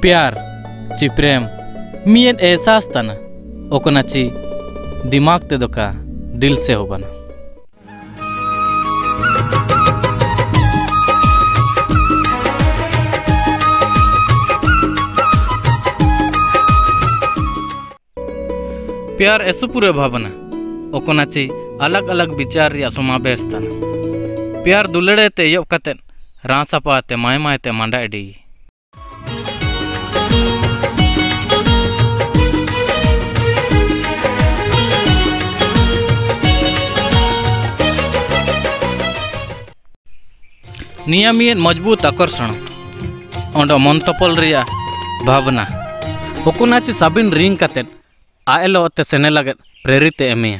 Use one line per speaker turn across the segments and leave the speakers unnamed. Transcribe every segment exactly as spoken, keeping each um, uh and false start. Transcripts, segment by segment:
प्यार ची प्रेम मियन एहसास तना ओकना ची दिमाग ते दोका दिल से हो बना। प्यार ऐसो पूरे भावना ओकना ची अलग अलग विचार या समावेश तना। प्यार दुलड़े ते योब कते रासापा ते माय माय ते मांडा एडी। नियमित मजबूत आकर्षण ओंड मंतपल रिया भावना ओकुनाची साबिन रिंग कते आएलो ते सेने लगत प्रेरित एमिया।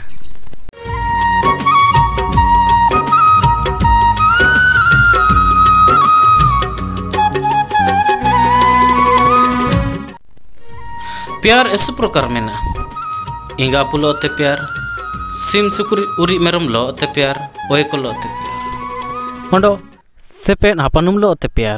प्यार इस प्रकार में ना इंगा पुलो ते प्यार सिम सुकुरी उरी मेरम लो ते प्यार ओए को लो ते प्यार ओंडो सेपेन हापनुम लो ते प्यार।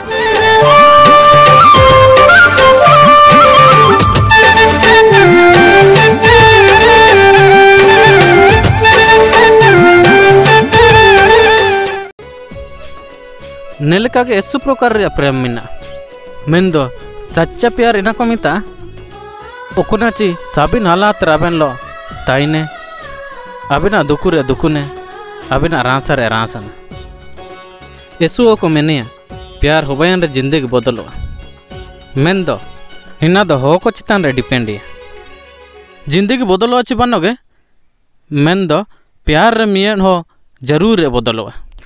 नेलका के इस प्रकार रे प्रेम मिना मेंदो सच्चा प्यार इना को मिता ओकुनाची साबिन हालात राबेन लो ताइने अबिना दुकुरे दुकुने अबिना रांसा रे रांसन यसुओ को मेनिया प्यार होबयन रे जिंदगी बदलो मेन दो हिना दो हो को चितान रे डिपेंडिया जिंदगी बदलो अछि बनोगे मेन दो प्यार रे मियन हो जरूर रे बदलो।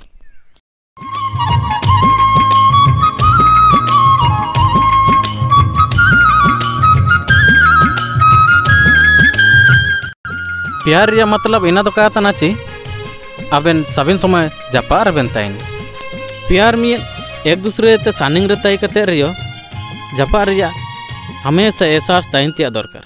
प्यार या मतलब इना तो कहता ना ची अबेन सबिन समय जापार बेन ताइन प्यार में एक दूसरे ते सानिंग रे तय कते रियो जापार रिया हमेशा एहसास ताइन तिया दरकार।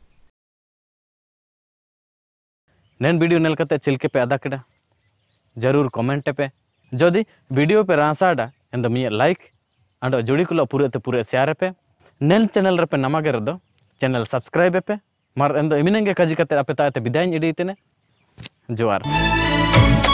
नेन वीडियो नेल कते चिलके पे अदा केडा जरूर कमेंट पे जदि वीडियो पे रासाडा एंड मिया लाइक अंडो जुड़ी कुलो पूरे ते पूरे शेयर पे नेन चैनल रे पे नमागे रदो चैनल सब्सक्राइब पे मार एंड इमिनेंगे कजी कते अपे ताते विदाय इडीतेने जोहार।